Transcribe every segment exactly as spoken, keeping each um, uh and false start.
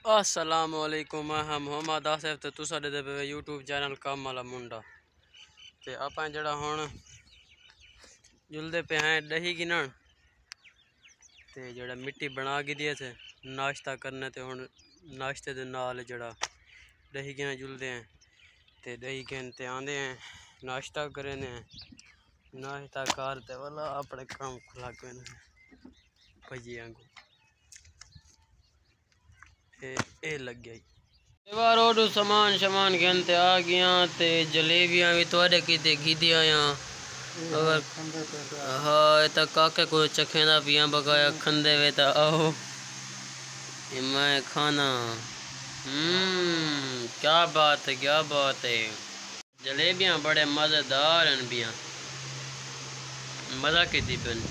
असलामुअलैकुम मैं मोहम्मद आसिफ ते तुसा दे पे यूट्यूब चैनल काम वाला मुंडा ते आपां जड़ा हुण जुलदे पे हैं दही गिनण ते जड़ा मिट्टी बना के दिए थे नाश्ता करने ते हुण नाश्ते दे नाल जड़ा दही गिन जुलदे हैं ते दही गिन ते आंदे हैं नाश्ता करें नाश्ता करते वाला अपने काम खुला के भजिए आंगू ए लग गया बार और सामान शमान गिनते आ गया ते जलेबियां भी थोड़े किते कीती आया अगर हाँ तो काके को चखेंदा पिया बकाया खंदे वे तो आओ मैं खाना। हम्म क्या बात है क्या बात है। जलेबियां बड़े मजेदार हैं बिया मजा की थी पिन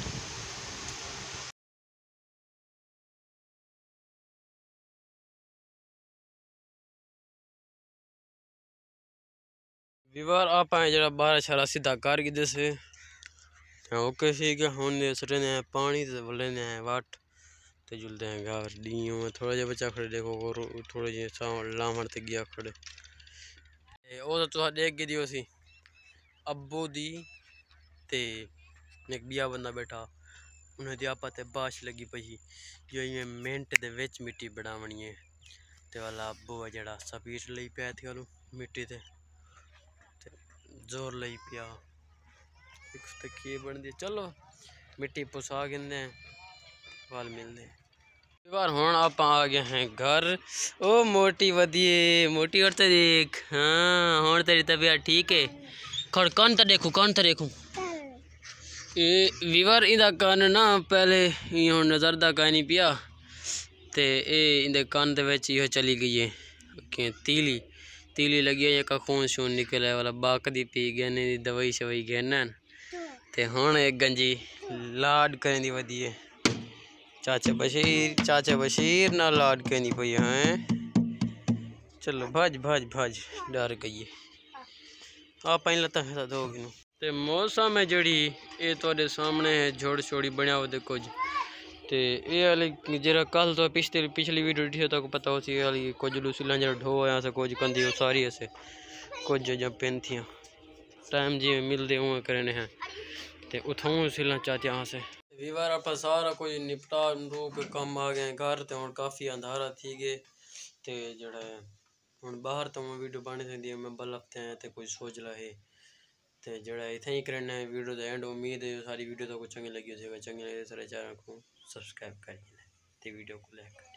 विवार आप जरा बारह शारा सीधा कर गिदे से ओके सी के हुन सटने पानी ते लेने हैं वाट ते जुलते हैं घर डीओ में थोड़ा जिहा बच्चा खड़े देखो और थोड़े जे लामड़ ते गया खड़े ओ तो तुसा देख गिदी सी अब्बू दी ते एक बिया बंदा बैठा उन्हें दी आपा ते बाश लगी पई जो ये मिनट दे विच मिट्टी बनावनी है ते वाला अब्बू है जड़ा स्पीड लई पिया थी वालू मिट्टी ते जोर लई पिया ते की बनदी चलो मिट्टी पुसा गिंदे वाल मिलदे बार हुण आप आ गए हैं घर। ओ मोटी वधिए मोटी और तो देख हाँ हुण तेरी तबीयत ठीक है खड़ कान तो देखो कान तो देखो ए वीवर इंदा कान ना पहले हुण नजर दा कानी पिया ते ए इंदे कान दे विच इहो चली गई है के तीली तीली लगी है का खून शून निकले वाला बाक दी पी गए दवाई शवाई गए ते हुण एक गंजी लाड करें दी वधी है चाचा बशीर चाचा बशीर ना लाड कहनी पई हैं चलो भज भज भज डर गई आप लत्ता फिर दो गिनो ते मौसम है जड़ी ये तुहाडे सामने है झोड़ छोड़ी बनया वो देखो जी ते ये वाली जरा कल तो पिछली पिछली वीडियो देखी तो पता हो सी वाली कुछ लूसीला जरा ढो आया से कुछ कंदी सारी ऐसे कुछ जब पेन थी टाइम जी मिलते हुए करने हैं ते उठाऊँ सिला चाहते यहाँ से वीवार आप सारा कुछ निपटा रूप कम आ गए घर तो हूँ काफ़ी अंधारा थी गए तो जड़ा हूँ बाहर तो मैं वीडियो बन सकती मैं बल्ब थे तो कुछ सोच ला है तो जड़ा इतना ही करना है वीडियो का एंड उम्मीद है सारी वीडियो तो कुछ चंगी लगी हो चंगी लगे सारे चैनल को सब्सक्राइब करिए वीडियो को लेकर।